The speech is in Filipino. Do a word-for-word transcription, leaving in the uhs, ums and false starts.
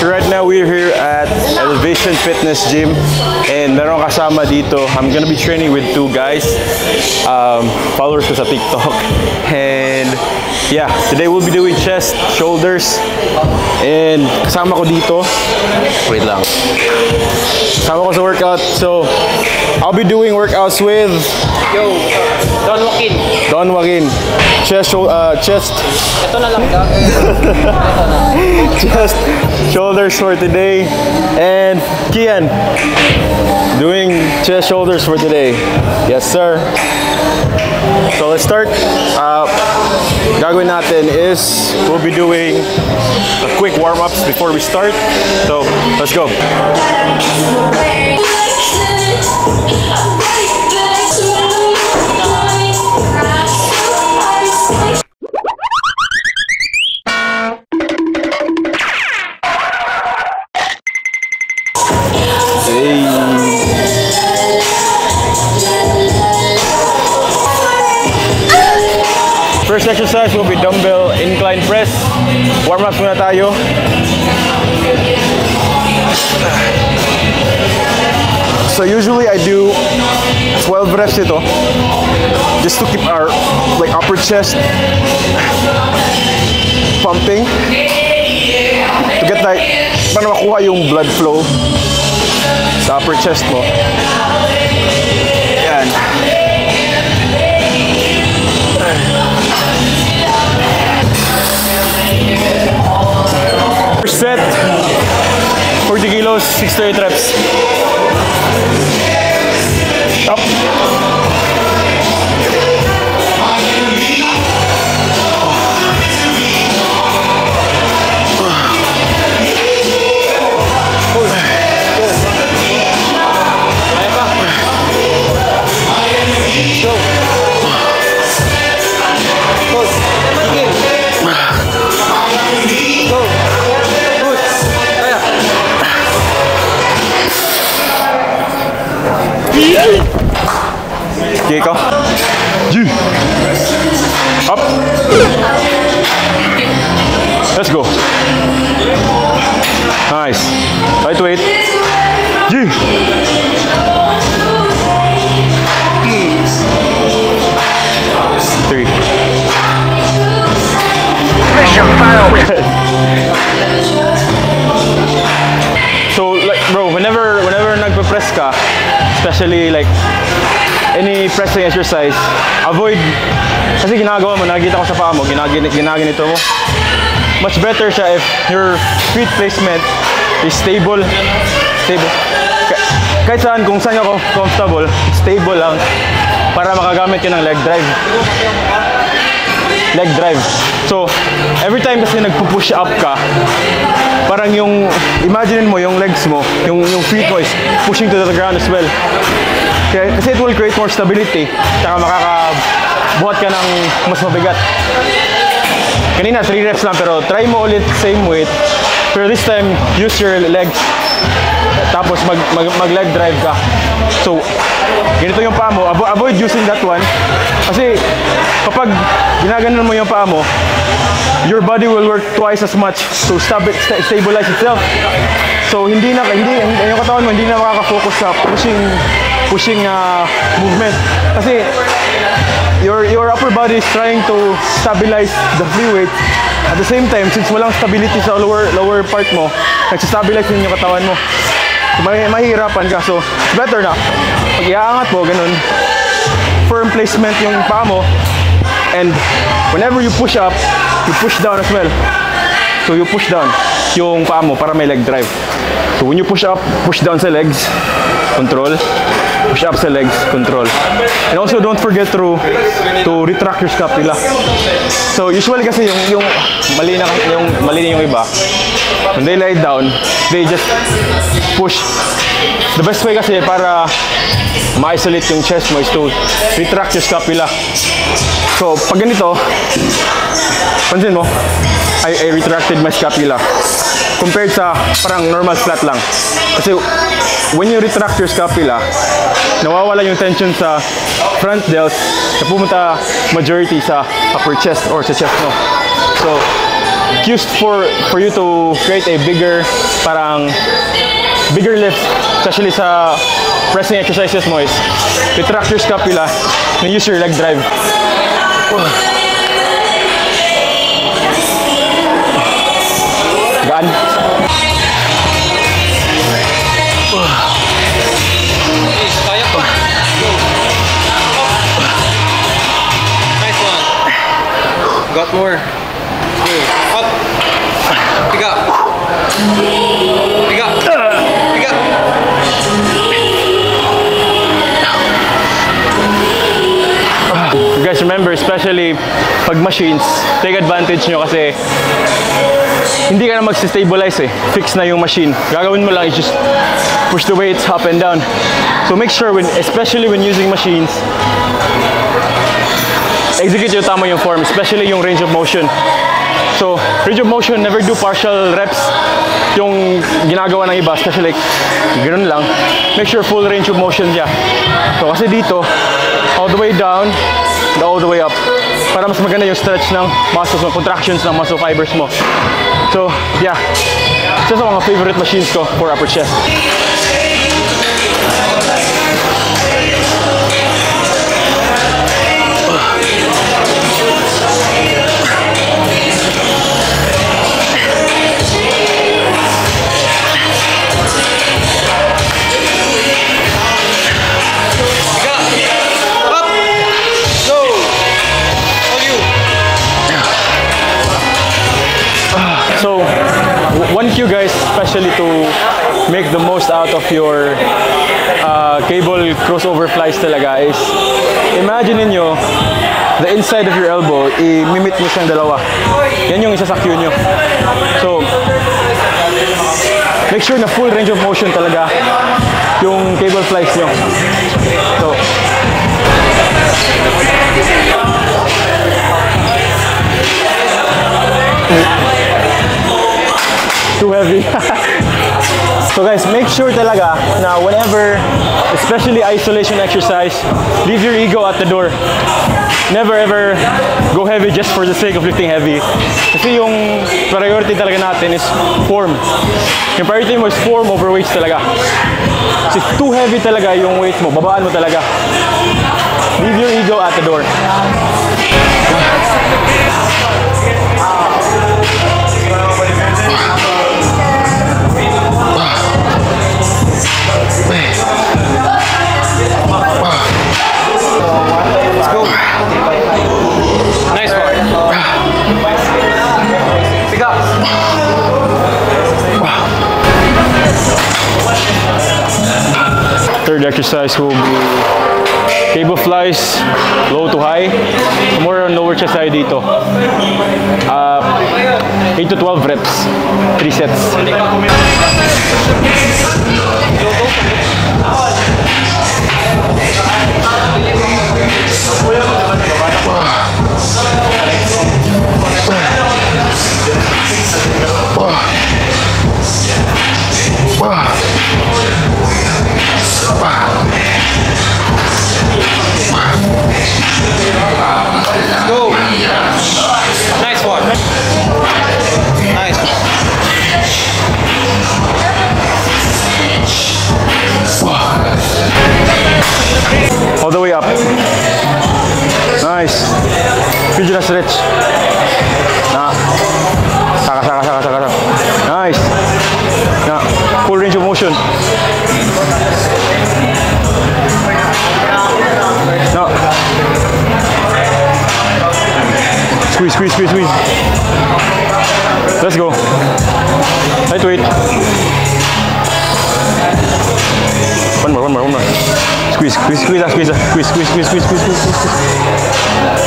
So right now we're here at Elevation Fitness Gym and meron kasama dito. I'm gonna be training with two guys, um, followers ko sa TikTok. And yeah, today we'll be doing chest, shoulders, and kasama ko dito. Wait lang. Kasama ko sa workout. So I'll be doing workouts with Yo, Don Joaquin. Don Joaquin. Chest, uh, chest. Ito na lang daw. Chest, shoulders for today, and Kian doing chest, shoulders for today. Yes, sir. So let's start. Uh, gagawin natin is we'll be doing a quick warm-ups before we start. So let's go. First exercise will be dumbbell incline press. Warm-ups muna tayo. So usually I do twelve reps ito, just to keep our like upper chest pumping, to get like para makuha yung blood flow sa upper chest mo. Yan. First set, forty kilos, six to eight reps. Up. Okay, ikaw. G. Up. Let's go. Nice. Lightweight. G. Three. Mission failed. So, like, bro, whenever whenever nagpe-press ka, especially like any pressing exercise, avoid, kasi ginagawa mo, nakikita ko sa paa mo, ginagin, ginaginito mo. Much better siya if your feet placement is stable. Stable. Kahit saan, kung saan ako comfortable, stable lang para makagamit ka ng leg drive. Leg drive. So, every time kasi nagpo-push up ka, parang yung, imagine mo yung legs mo, yung, yung feet mo is pushing to the ground as well. Kaya, kasi it will create more stability, tsaka makakabuhat ka ng mas mabigat. Kanina, three reps lang, pero try mo ulit same weight, pero this time, use your legs, tapos mag, mag, mag leg drive ka. So, ganito yung paa mo, Avo avoid using that one, kasi kapag ginaganon mo yung paa mo, your body will work twice as much to stab st stabilize itself. So, hindi na, hindi, hindi, yung katawan mo, hindi na makaka-focus sa pushing, pushing uh, movement. Kasi, your, your upper body is trying to stabilize the free weight. At the same time, since walang stability sa lower, lower part mo, nagsistabilize din yung katawan mo. So, may, mahihirapan ka. So, it's better na. Pag iaangat mo, ganun, firm placement yung paa mo. And whenever you push up, you push down as well. So, you push down yung paa mo para may leg drive. So, when you push up, push down sa legs, control. Push up sa legs, control. And also, don't forget to to retract your scapula. So, usually kasi yung yung mali na yung mali na yung iba, when they lie down, they just push. The best way kasi para ma-isolate yung chest mo is to retract your scapula. So, pag ganito, pansin mo, I, I retracted my scapula compared sa parang normal flat lang. Kasi when you retract your scapula, nawawala yung tension sa front delts na pumunta majority sa upper chest or sa chest mo. So, used for for you to create a bigger parang bigger lift, especially sa pressing exercises mo is retract your scapula and use your leg drive. Gaan. Kaya pa. Nice one. Got more. Go. Up. Pick up. Pick up. Pick up. You guys remember, especially pag machines, take advantage nyo kasi hindi ka na mag-stabilize eh. Fix na yung machine. Gagawin mo lang is just push the weights up and down. So make sure, when, especially when using machines, execute yung tama yung form, especially yung range of motion. So, range of motion, never do partial reps. Yung ginagawa ng iba, especially like, ganoon lang. Make sure full range of motion siya. So, kasi dito, all the way down, and all the way up. Para mas maganda yung stretch ng muscles mo, contractions ng muscle fibers mo. So, yeah. Isa sa mga favorite machines ko for upper chest. So, one cue guys, especially to make the most out of your uh, cable crossover flies talaga is, imagine niyo the inside of your elbow, i-mimit nyo siyang dalawa. Yan yung isa sa cue nyo. So, make sure na full range of motion talaga yung cable flies nyo. So, too heavy. So guys, make sure talaga na whenever, especially isolation exercise, leave your ego at the door. Never ever go heavy just for the sake of lifting heavy. Kasi yung priority talaga natin is form. Yung priority mo is form over weights talaga. Kasi too heavy talaga yung weights mo, babaan mo talaga. Leave your ego at the door. Let's go. Nice one. Pick up. Third exercise will be cable flies, low to high. More on lower chest side dito. Uh, eight to twelve reps, three sets. Go. Nice one. Nice. All the way up. Nice. Fidget na stretch. Na. Saka, saka, saka, saka, saka. Nice. Na. Full range of motion. No. Squeeze, squeeze, squeeze, squeeze. Let's go. Lightweight. One more, one more, one more. Squeeze, squeeze, squeeze, squeeze, squeeze, squeeze, squeeze, squeeze, squeeze, squeeze.